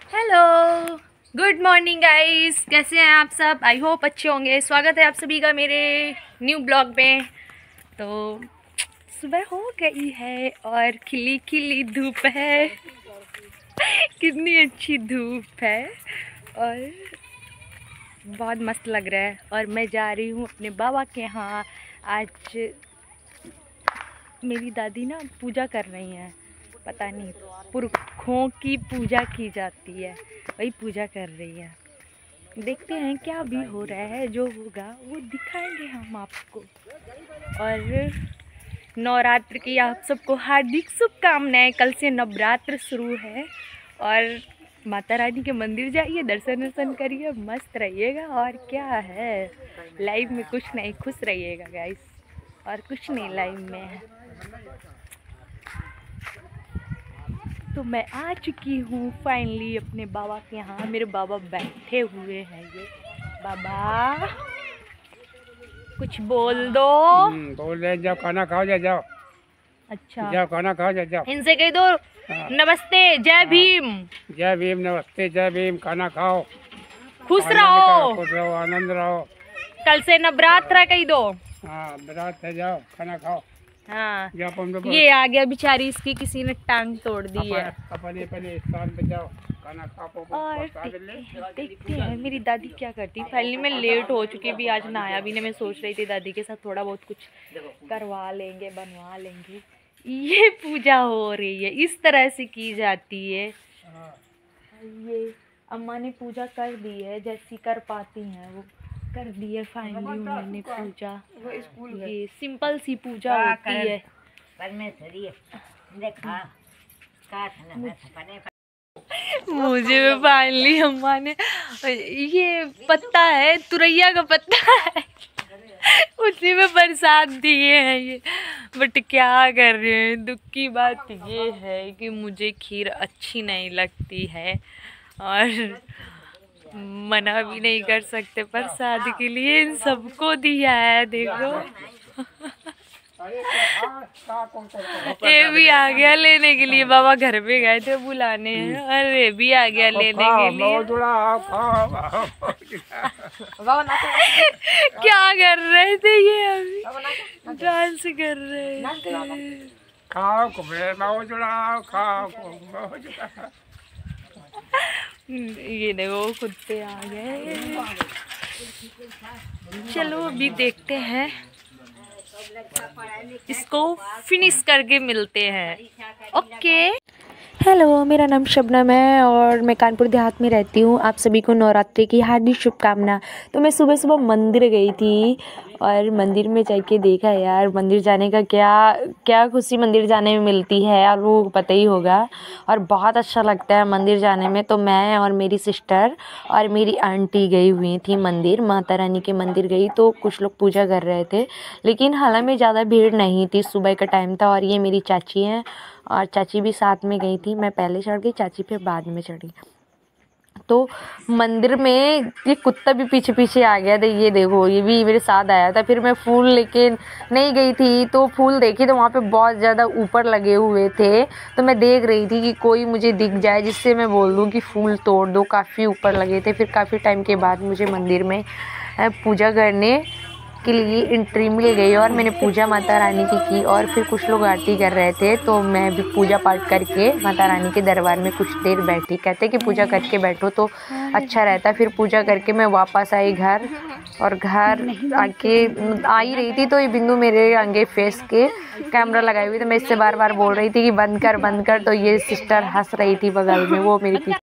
Hello, good morning guys. कैसे हैं आप सब? आई होप अच्छे होंगे। स्वागत है आप सभी का मेरे न्यू ब्लॉग में। तो सुबह हो गई है और खिली खिली धूप है। कितनी अच्छी धूप है और बहुत मस्त लग रहा है। और मैं जा रही हूँ अपने बाबा के यहाँ। आज मेरी दादी ना पूजा कर रही हैं, पता नहीं पुरखों की पूजा की जाती है, वही पूजा कर रही है। देखते हैं क्या भी हो रहा है, जो होगा वो दिखाएंगे हम आपको। और नवरात्र की आप सबको हार्दिक शुभकामनाएं। कल से नवरात्र शुरू है और माता रानी के मंदिर जाइए, दर्शन करिए, मस्त रहिएगा। और क्या है, लाइफ में कुछ नहीं, खुश रहिएगा गाइस, और कुछ नहीं लाइफ में है। तो मैं आ चुकी हूँ फाइनली अपने बाबा के यहाँ। मेरे बाबा बैठे हुए हैं। ये बाबा कुछ बोल दो। बोल रहे जाओ, खाना खाओ, जाओ। अच्छा, जाओ खाना खाओ, जाओ। इनसे कह दो नमस्ते, जय भीम। जय भीम, नमस्ते, जय भीम। खाना खाओ, खुश रहो, खुश रहो, आनंद रहो। कल से नवरात्र कह दो। हाँ, बारात है, जाओ खाना खाओ। हाँ, जाओ। ये आ गया बेचारी, इसकी किसी ने टांग तोड़ दी है। अपने स्थान पे जाओ, खाना खाओ। और देखते हैं मेरी दादी क्या करती। फाइनली मैं लेट हो चुकी भी, आज नहाया भी नहीं। मैं सोच रही थी दादी के साथ थोड़ा बहुत कुछ करवा लेंगे, बनवा लेंगे। ये पूजा हो रही है, इस तरह से की जाती है। ये अम्मा ने पूजा कर दी है, जैसी कर पाती हैं वो कर दी है फाइनली उन्होंने पूजा। ये सिंपल सी पूजा होती है। मुझे भी फाइनली अम्मा ने, ये पत्ता है, तुरैया का पत्ता है, उसी में प्रसाद दिए हैं ये। बट क्या कर रहे हैं, दुख की बात ये है कि मुझे खीर अच्छी नहीं लगती है और मना भी नहीं कर सकते प्रसाद के लिए। इन सबको दिया है, देखो। ये भी आ गया लेने के लिए। बाबा घर पे गए थे बुलाने हैं और ये भी आ गया लेने के लिए। क्या कर रहे थे ये? अभी डांस कर रहे थे। खाओ खाओ। ये देखो कुत्ते आ गए। चलो अभी देखते हैं, इसको फिनिश करके मिलते हैं। ओके। हेलो, मेरा नाम शबनम है और मैं कानपुर देहात में रहती हूँ। आप सभी को नवरात्रि की हार्दिक शुभकामना। तो मैं सुबह सुबह मंदिर गई थी और मंदिर में जाके देखा यार, मंदिर जाने का क्या खुशी मंदिर जाने में मिलती है, और वो पता ही होगा। और बहुत अच्छा लगता है मंदिर जाने में। तो मैं और मेरी सिस्टर और मेरी आंटी गई हुई थी मंदिर, माता रानी के मंदिर गई। तो कुछ लोग पूजा कर रहे थे, लेकिन हालांकि में ज़्यादा भीड़ नहीं थी, सुबह का टाइम था। और ये मेरी चाची हैं और चाची भी साथ में गई थी। मैं पहले चढ़ गई, चाची फिर बाद में चढ़ी। तो मंदिर में ये कुत्ता भी पीछे पीछे आ गया था। ये देखो, ये भी मेरे साथ आया था। फिर मैं फूल लेके नहीं गई थी, तो फूल देखी तो वहाँ पे बहुत ज़्यादा ऊपर लगे हुए थे। तो मैं देख रही थी कि कोई मुझे दिख जाए जिससे मैं बोल दूँ कि फूल तोड़ दो। काफ़ी ऊपर लगे थे। फिर काफ़ी टाइम के बाद मुझे मंदिर में पूजा करने के लिए एंट्री मिल गई और मैंने पूजा माता रानी की। और फिर कुछ लोग आरती कर रहे थे, तो मैं भी पूजा पाठ करके माता रानी के दरबार में कुछ देर बैठी। कहते कि पूजा करके बैठो तो अच्छा रहता। फिर पूजा करके मैं वापस आई घर, और घर आके आ ही रही थी तो ये बिंदु मेरे आगे फेस के कैमरा लगाई हुई। तो मैं इससे बार बार बोल रही थी कि बंद कर। तो ये सिस्टर हंस रही थी बगल में, वो मेरी